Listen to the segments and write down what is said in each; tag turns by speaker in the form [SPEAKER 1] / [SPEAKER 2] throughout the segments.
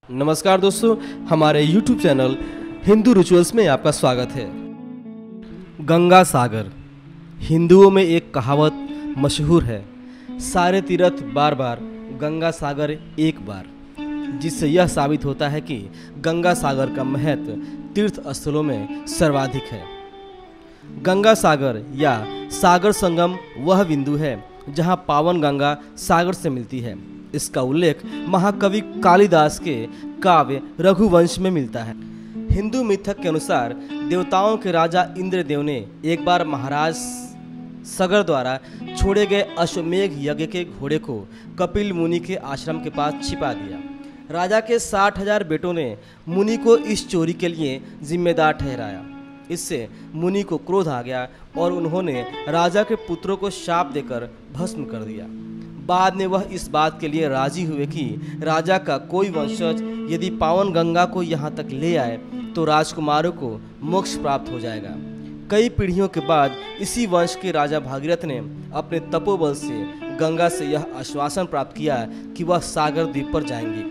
[SPEAKER 1] नमस्कार दोस्तों, हमारे YouTube चैनल हिंदू रिचुअल्स में आपका स्वागत है। गंगा सागर हिंदुओं में एक कहावत मशहूर है, सारे तीर्थ बार बार गंगा सागर एक बार, जिससे यह साबित होता है कि गंगा सागर का महत्व तीर्थ स्थलों में सर्वाधिक है। गंगा सागर या सागर संगम वह बिंदु है जहां पावन गंगा सागर से मिलती है। इसका उल्लेख महाकवि कालिदास के काव्य रघुवंश में मिलता है। हिंदू मिथक के अनुसार देवताओं के राजा इंद्रदेव ने एक बार महाराज सगर द्वारा छोड़े गए अश्वमेघ यज्ञ के घोड़े को कपिल मुनि के आश्रम के पास छिपा दिया। राजा के 60,000 बेटों ने मुनि को इस चोरी के लिए जिम्मेदार ठहराया। इससे मुनि को क्रोध आ गया और उन्होंने राजा के पुत्रों को शाप देकर भस्म कर दिया। बाद में वह इस बात के लिए राजी हुए कि राजा का कोई वंशज यदि पावन गंगा को यहाँ तक ले आए तो राजकुमारों को मोक्ष प्राप्त हो जाएगा। कई पीढ़ियों के बाद इसी वंश के राजा भागीरथ ने अपने तपोबल से गंगा से यह आश्वासन प्राप्त किया कि वह सागर द्वीप पर जाएंगे,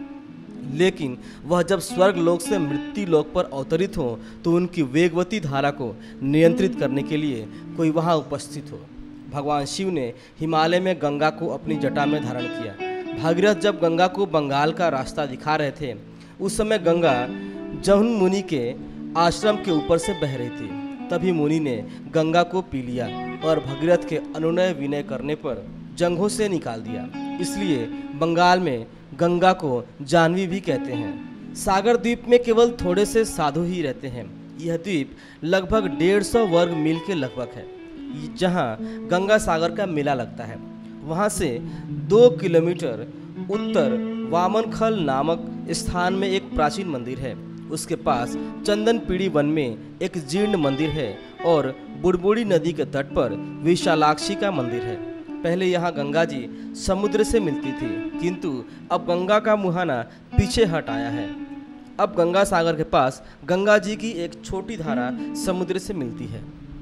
[SPEAKER 1] लेकिन वह जब स्वर्ग लोक से मृत्यु लोक पर अवतरित हो तो उनकी वेगवती धारा को नियंत्रित करने के लिए कोई वहां उपस्थित हो। भगवान शिव ने हिमालय में गंगा को अपनी जटा में धारण किया। भागीरथ जब गंगा को बंगाल का रास्ता दिखा रहे थे, उस समय गंगा जहुन मुनि के आश्रम के ऊपर से बह रही थी। तभी मुनि ने गंगा को पी लिया और भगीरथ के अनुनय विनय करने पर जंघों से निकाल दिया। इसलिए बंगाल में गंगा को जानवी भी कहते हैं। सागर द्वीप में केवल थोड़े से साधु ही रहते हैं। यह द्वीप लगभग 150 वर्ग मील के लगभग है, जहां गंगा सागर का मेला लगता है। वहां से 2 किलोमीटर उत्तर वामनखल नामक स्थान में एक प्राचीन मंदिर है। उसके पास चंदन पीड़ी वन में एक जीर्ण मंदिर है और बुड़बुड़ी नदी के तट पर विशालाक्षी का मंदिर है। पहले यहाँ गंगा जी समुद्र से मिलती थी, किंतु अब गंगा का मुहाना पीछे हट आया है। अब गंगा सागर के पास गंगा जी की एक छोटी धारा समुद्र से मिलती है।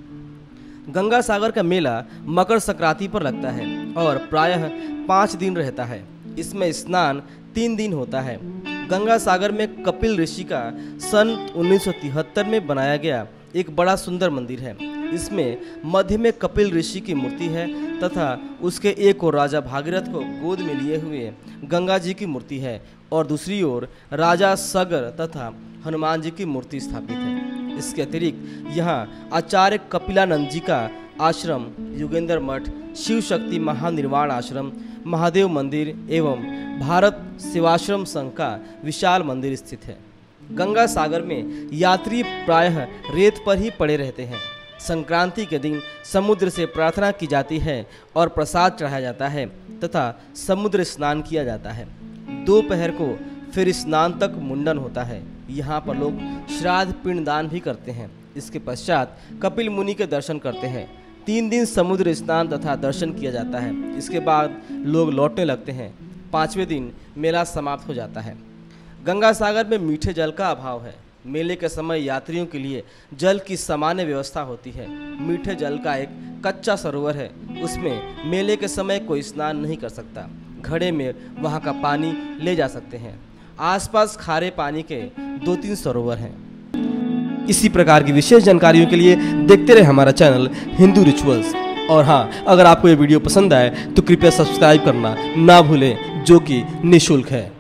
[SPEAKER 1] गंगा सागर का मेला मकर संक्रांति पर लगता है और प्रायः 5 दिन रहता है। इसमें स्नान 3 दिन होता है। गंगा सागर में कपिल ऋषि का सन 1973 में बनाया गया एक बड़ा सुंदर मंदिर है। इसमें मध्य में कपिल ऋषि की मूर्ति है तथा उसके एक ओर राजा भागीरथ को गोद में लिए हुए गंगा जी की मूर्ति है और दूसरी ओर राजा सगर तथा हनुमान जी की मूर्ति स्थापित है। इसके अतिरिक्त यहाँ आचार्य कपिलानंद जी का आश्रम, योगेंद्र मठ, शिव शक्ति महानिर्वाण आश्रम, महादेव मंदिर एवं भारत सेवाश्रम संघ का विशाल मंदिर स्थित है। गंगा सागर में यात्री प्रायः रेत पर ही पड़े रहते हैं। संक्रांति के दिन समुद्र से प्रार्थना की जाती है और प्रसाद चढ़ाया जाता है तथा समुद्र स्नान किया जाता है। दोपहर को फिर स्नान तक मुंडन होता है। यहाँ पर लोग श्राद्ध पिंडदान भी करते हैं। इसके पश्चात कपिल मुनि के दर्शन करते हैं। 3 दिन समुद्र स्नान तथा दर्शन किया जाता है। इसके बाद लोग लौटने लगते हैं। 5वें दिन मेला समाप्त हो जाता है। गंगा सागर में मीठे जल का अभाव है। मेले के समय यात्रियों के लिए जल की सामान्य व्यवस्था होती है। मीठे जल का एक कच्चा सरोवर है। उसमें मेले के समय कोई स्नान नहीं कर सकता। घड़े में वहाँ का पानी ले जा सकते हैं। आसपास खारे पानी के 2-3 सरोवर हैं। इसी प्रकार की विशेष जानकारियों के लिए देखते रहे हमारा चैनल हिंदू रिचुअल्स। और हाँ, अगर आपको ये वीडियो पसंद आए तो कृपया सब्सक्राइब करना ना भूलें, जो कि निःशुल्क है।